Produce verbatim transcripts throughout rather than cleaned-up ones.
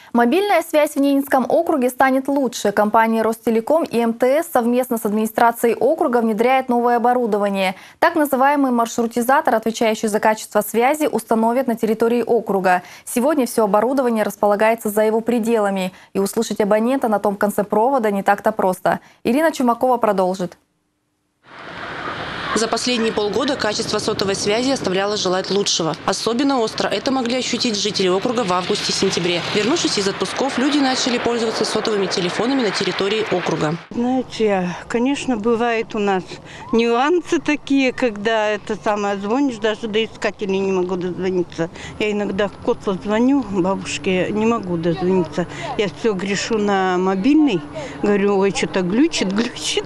Мобильная связь в Ненецком округе станет лучше. Компания Ростелеком и эм тэ эс совместно с администрацией округа внедряет новое оборудование. Так называемый маршрутизатор, отвечающий за качество связи, установят на территории округа. Сегодня все оборудование располагается за его пределами. И услышать абонента на том конце провода не так-то просто. Ирина Чумакова продолжит. За последние полгода качество сотовой связи оставляло желать лучшего. Особенно остро это могли ощутить жители округа в августе-сентябре. Вернувшись из отпусков, люди начали пользоваться сотовыми телефонами на территории округа. Знаете, конечно, бывают у нас нюансы такие, когда это самое звонишь, даже до искателей не могу дозвониться. Я иногда котлу звоню, бабушке не могу дозвониться. Я все грешу на мобильный, говорю, ой, что-то глючит, глючит.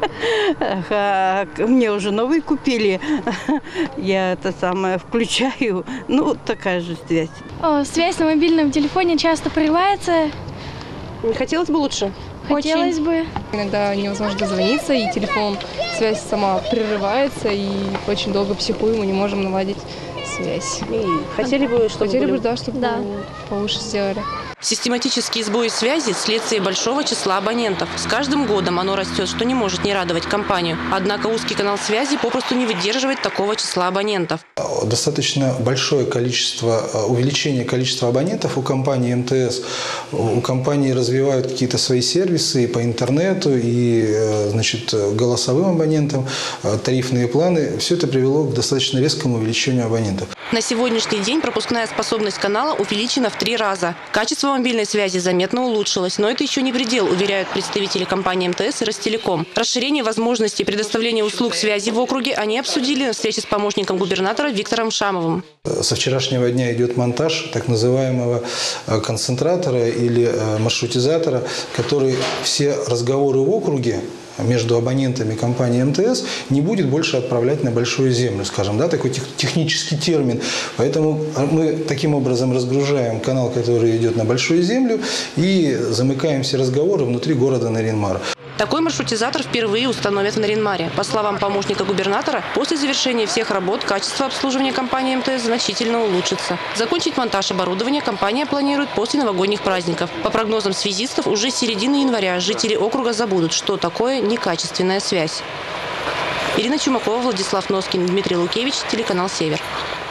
Мне уже новый купили, я это самое включаю, ну вот такая же связь. О, связь на мобильном телефоне часто прерывается. Не хотелось бы лучше? Хотелось Очень. бы. Иногда невозможно дозвониться, и телефон, связь сама прерывается, и очень долго психуем, мы не можем наладить связь. И хотели бы, чтобы Хотели были... бы, да, чтобы Да. получше сделали. Систематические сбои связи – следствие большого числа абонентов. С каждым годом оно растет, что не может не радовать компанию. Однако узкий канал связи попросту не выдерживает такого числа абонентов. Достаточно большое количество, увеличение количества абонентов у компании эм тэ эс. У компании развивают какие-то свои сервисы и по интернету, и значит, голосовым абонентам, тарифные планы. Все это привело к достаточно резкому увеличению абонентов. На сегодняшний день пропускная способность канала увеличена в три раза. Качество мобильной связи заметно улучшилось, но это еще не предел, уверяют представители компании эм тэ эс и Ростелеком. Расширение возможностей предоставления услуг связи в округе они обсудили на встрече с помощником губернатора Виктором Шамовым. Со вчерашнего дня идет монтаж так называемого концентратора или маршрутизатора, который все разговоры в округе между абонентами компании эм тэ эс не будет больше отправлять на большую землю, скажем, да, такой тех, технический термин. Поэтому мы таким образом разгружаем канал, который идет на большую землю, и замыкаем все разговоры внутри города Нарьян-Мар. Такой маршрутизатор впервые установят в Нарьян-Маре. По словам помощника губернатора, после завершения всех работ качество обслуживания компании эм тэ эс значительно улучшится. Закончить монтаж оборудования компания планирует после новогодних праздников. По прогнозам связистов, уже с середины января жители округа забудут, что такое некачественная связь. Ирина Чумакова, Владислав Носкин, Дмитрий Лукевич, телеканал «Север».